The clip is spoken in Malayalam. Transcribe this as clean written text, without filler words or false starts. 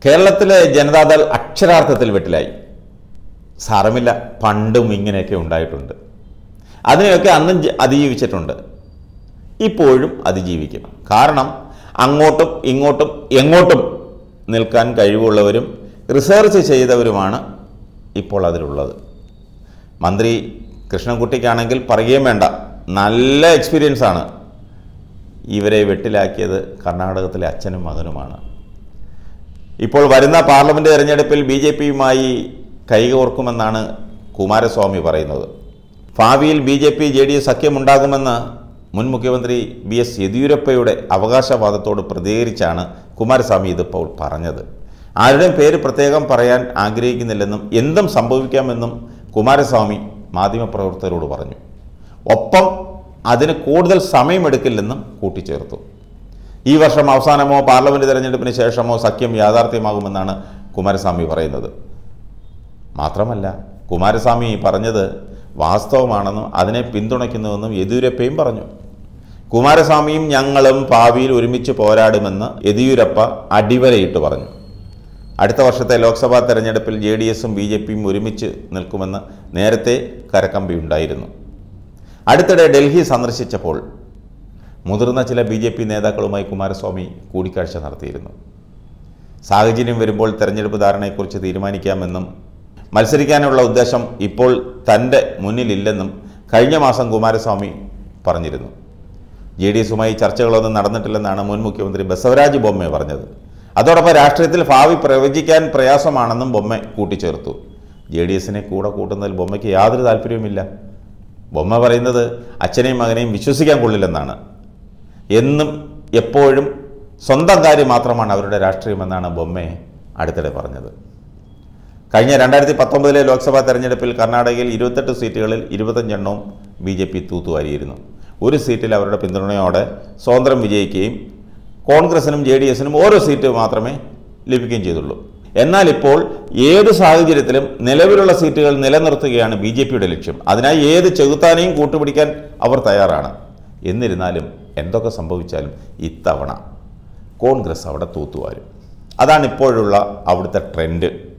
കേരളത്തിലെ ജനതാദൾ അക്ഷരാർത്ഥത്തിൽ വെട്ടിലായി. സാരമില്ല, പണ്ടും ഇങ്ങനെയൊക്കെ ഉണ്ടായിട്ടുണ്ട്. അതിനെയൊക്കെ അന്നും അതിജീവിച്ചിട്ടുണ്ട്, ഇപ്പോഴും അതിജീവിക്കും. കാരണം അങ്ങോട്ടും ഇങ്ങോട്ടും എങ്ങോട്ടും നിൽക്കാൻ കഴിവുള്ളവരും റിസർച്ച് ചെയ്തവരുമാണ് ഇപ്പോൾ അതിലുള്ളത്. മന്ത്രി കൃഷ്ണൻകുട്ടിക്കാണെങ്കിൽ പറയുകയും വേണ്ട, നല്ല എക്സ്പീരിയൻസ് ആണ്. ഇവരെ വെട്ടിലാക്കിയത് കർണാടകത്തിലെ അച്ഛനും മകനുമാണ്. ഇപ്പോൾ വരുന്ന പാർലമെൻറ്റ് തെരഞ്ഞെടുപ്പിൽ BJPയുമായി കൈകോർക്കുമെന്നാണ് കുമാരസ്വാമി പറയുന്നത്. ഭാവിയിൽ BJP JDS സഖ്യമുണ്ടാകുമെന്ന് മുൻ മുഖ്യമന്ത്രി BS യെദ്യൂരപ്പയുടെ അവകാശവാദത്തോട് പ്രതികരിച്ചാണ് കുമാരസ്വാമി ഇതിപ്പോൾ പറഞ്ഞത്. ആരുടെയും പേര് പ്രത്യേകം പറയാൻ ആഗ്രഹിക്കുന്നില്ലെന്നും എന്തും സംഭവിക്കാമെന്നും കുമാരസ്വാമി മാധ്യമപ്രവർത്തകരോട് പറഞ്ഞു. ഒപ്പം അതിന് കൂടുതൽ സമയമെടുക്കില്ലെന്നും കൂട്ടിച്ചേർത്തു. ഈ വർഷം അവസാനമോ പാർലമെൻറ്റ് തെരഞ്ഞെടുപ്പിന് ശേഷമോ സഖ്യം യാഥാർത്ഥ്യമാകുമെന്നാണ് കുമാരസ്വാമി പറയുന്നത്. മാത്രമല്ല, കുമാരസ്വാമി പറഞ്ഞത് വാസ്തവമാണെന്നും അതിനെ പിന്തുണയ്ക്കുന്നുവെന്നും യെദ്യൂരപ്പയും പറഞ്ഞു. കുമാരസ്വാമിയും ഞങ്ങളും ഭാവിയിൽ ഒരുമിച്ച് പോരാടുമെന്ന് യെദ്യൂരപ്പ അടിവരയിട്ട് പറഞ്ഞു. അടുത്ത വർഷത്തെ ലോക്സഭാ തെരഞ്ഞെടുപ്പിൽ JDSും BJPയും ഒരുമിച്ച് നിൽക്കുമെന്ന് നേരത്തെ കരക്കമ്പിയുണ്ടായിരുന്നു. അടുത്തിടെ ഡൽഹി സന്ദർശിച്ചപ്പോൾ മുതിർന്ന ചില BJP നേതാക്കളുമായി കുമാരസ്വാമി കൂടിക്കാഴ്ച നടത്തിയിരുന്നു. സാഹചര്യം വരുമ്പോൾ തെരഞ്ഞെടുപ്പ് ധാരണയെക്കുറിച്ച് തീരുമാനിക്കാമെന്നും മത്സരിക്കാനുള്ള ഉദ്ദേശം ഇപ്പോൾ തൻ്റെ മുന്നിലില്ലെന്നും കഴിഞ്ഞ മാസം കുമാരസ്വാമി പറഞ്ഞിരുന്നു. JDSുമായി ചർച്ചകളൊന്നും നടന്നിട്ടില്ലെന്നാണ് മുൻ മുഖ്യമന്ത്രി ബസവരാജ് ബൊമ്മെ പറഞ്ഞത്. അതോടൊപ്പം രാഷ്ട്രീയത്തിൽ ഭാവി പ്രവചിക്കാൻ പ്രയാസമാണെന്നും ബൊമ്മെ കൂട്ടിച്ചേർത്തു. JDSനെ കൂടെ കൂട്ടുന്നതിൽ ബൊമ്മയ്ക്ക് യാതൊരു താല്പര്യവുമില്ല. ബൊമ്മ പറയുന്നത് അച്ഛനെയും മകനെയും വിശ്വസിക്കാൻ കൊള്ളില്ലെന്നാണ്. എന്നും എപ്പോഴും സ്വന്തം കാര്യം മാത്രമാണ് അവരുടെ രാഷ്ട്രീയമെന്നാണ് ബൊമ്മെ അടുത്തിടെ പറഞ്ഞത്. കഴിഞ്ഞ 2019 ലോക്സഭാ തെരഞ്ഞെടുപ്പിൽ കർണാടകയിൽ 28 സീറ്റുകളിൽ 25 എണ്ണവും BJP തൂത്തുവാരിയിരുന്നു. ഒരു സീറ്റിൽ അവരുടെ പിന്തുണയോടെ സ്വതന്ത്രം വിജയിക്കുകയും കോൺഗ്രസിനും JDSനും ഓരോ സീറ്റ് മാത്രമേ ലഭിക്കുകയും ചെയ്തുള്ളൂ. എന്നാൽ ഇപ്പോൾ ഏത് സാഹചര്യത്തിലും നിലവിലുള്ള സീറ്റുകൾ നിലനിർത്തുകയാണ് BJPയുടെ ലക്ഷ്യം. അതിനായി ഏത് ചെകുത്താനെയും കൂട്ടുപിടിക്കാൻ അവർ തയ്യാറാണ്. എന്നിരുന്നാലും എന്തൊക്കെ സംഭവിച്ചാലും ഇത്തവണ കോൺഗ്രസ് അവിടെ തൂത്തുവാരും. അതാണ് ഇപ്പോഴുള്ള അവിടുത്തെ ട്രെൻഡ്.